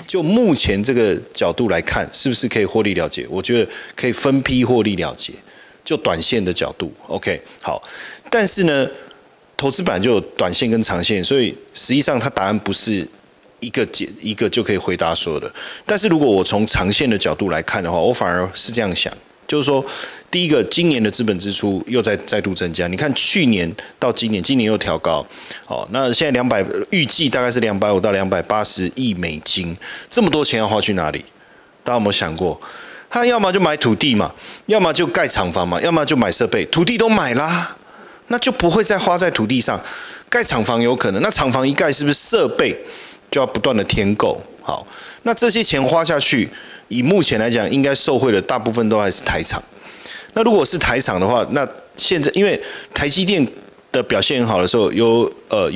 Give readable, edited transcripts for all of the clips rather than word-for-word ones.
就目前这个角度来看，是不是可以获利了结？我觉得可以分批获利了结。就短线的角度 ，OK， 好。但是呢，投资本来就有短线跟长线，所以实际上它答案不是一个就可以回答所有的。但是如果我从长线的角度来看的话，我反而是这样想，就是说，第一个，今年的资本支出又再度增加。你看去年到今年又调高，好，那现在预计大概是250到280亿美金，这么多钱要花去哪里？大家有没有想过？他要么就买土地嘛，要么就盖厂房嘛，要么就买设备，土地都买啦，那就不会再花在土地上。盖厂房有可能，那厂房一盖，是不是设备就要不断的添购？好，那这些钱花下去，以目前来讲，应该受惠的大部分都还是台厂。那如果是台厂的话，那现在因为台积电的表现很好的时候，有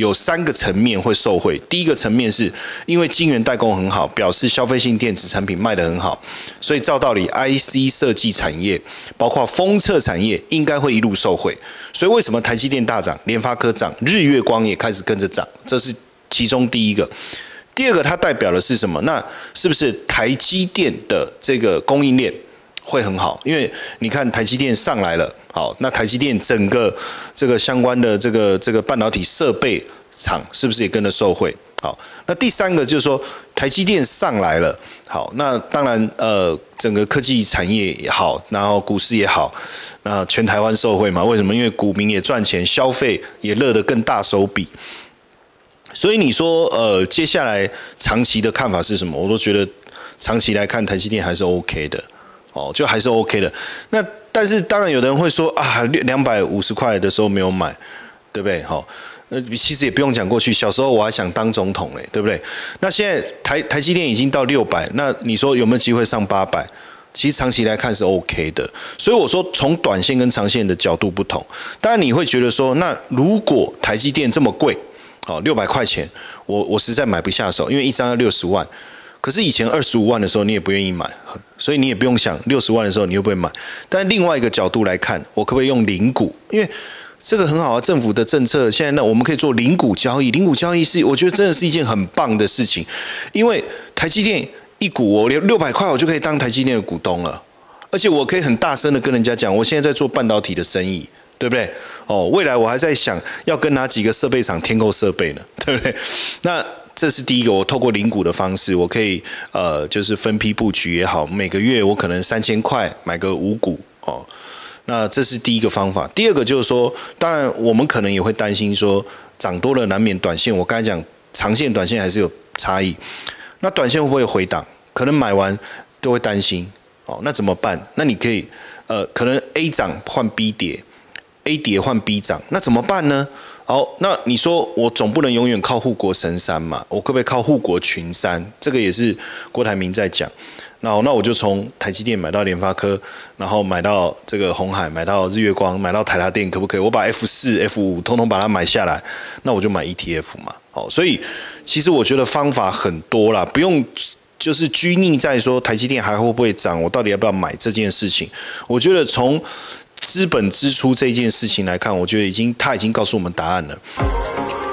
3个层面会受惠。第一个层面是因为晶圆代工很好，表示消费性电子产品卖得很好，所以照道理 IC 设计产业，包括封测产业应该会一路受惠。所以为什么台积电大涨，联发科涨，日月光也开始跟着涨？这是其中第一个。第二个，它代表的是什么？那是不是台积电的这个供应链会很好？因为你看台积电上来了。好，那台积电整个这个相关的这个半导体设备厂是不是也跟着受惠？好，那第三个就是说台积电上来了，好，那当然整个科技产业也好，然后股市也好，那全台湾受惠嘛？为什么？因为股民也赚钱，消费也乐得更大手笔。所以你说接下来长期的看法是什么？我都觉得长期来看台积电还是 OK 的，哦，就还是 OK 的。那但是当然有的人会说啊，250块的时候没有买，对不对？好，其实也不用讲过去，小时候我还想当总统嘞，对不对？那现在台积电已经到600，那你说有没有机会上800？其实长期来看是 OK 的。所以我说从短线跟长线的角度不同，当然你会觉得说，那如果台积电这么贵，好，600块钱，我实在买不下手，因为一张要60万。可是以前25万的时候你也不愿意买，所以你也不用想60万的时候你会不会买。但另外一个角度来看，我可不可以用零股？因为这个很好啊，政府的政策现在呢，我们可以做零股交易。零股交易是我觉得真的是一件很棒的事情，因为台积电一股我连600块我就可以当台积电的股东了，而且我可以很大声的跟人家讲，我现在在做半导体的生意，对不对？哦，未来我还在想要跟哪几个设备厂添购设备呢，对不对？那这是第一个，我透过零股的方式，我可以就是分批布局也好，每个月我可能3000块买个5股哦。那这是第一个方法。第二个就是说，当然我们可能也会担心说，涨多了难免短线。我刚才讲长线、短线还是有差异。那短线会不会回档？可能买完都会担心哦。那怎么办？那你可以可能 A 涨换 B 跌，A 跌换 B 涨，那怎么办呢？好，那你说我总不能永远靠护国神山嘛？我可不可以靠护国群山？这个也是郭台铭在讲。那我就从台积电买到联发科，然后买到这个鸿海，买到日月光，买到台达电，可不可以？我把 F4、F5 通通把它买下来，那我就买 ETF 嘛。好，所以其实我觉得方法很多啦，不用就是拘泥在说台积电还会不会涨，我到底要不要买这件事情。我觉得从资本支出这件事情来看，我觉得他已经告诉我们答案了。